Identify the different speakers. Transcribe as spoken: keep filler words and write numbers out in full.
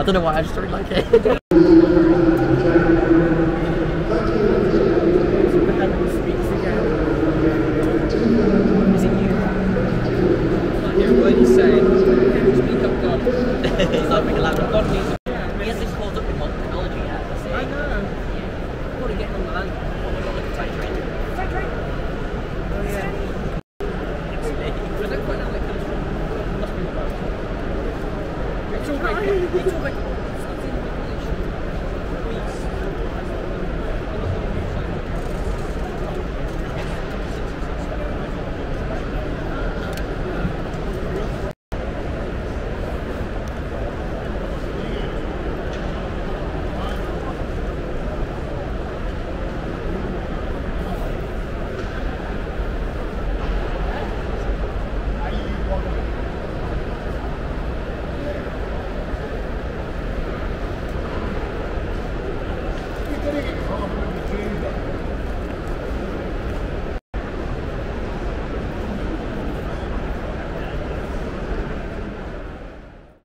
Speaker 1: I don't know why, I just don't like it.
Speaker 2: Is it you? I can't hear a word he's saying. Speak up, God.
Speaker 1: He's not making a laptop. God needs it. He hasn't caught up with modern technology yet.
Speaker 2: I know. Probably getting on the land.
Speaker 1: Oh my god, look at that train.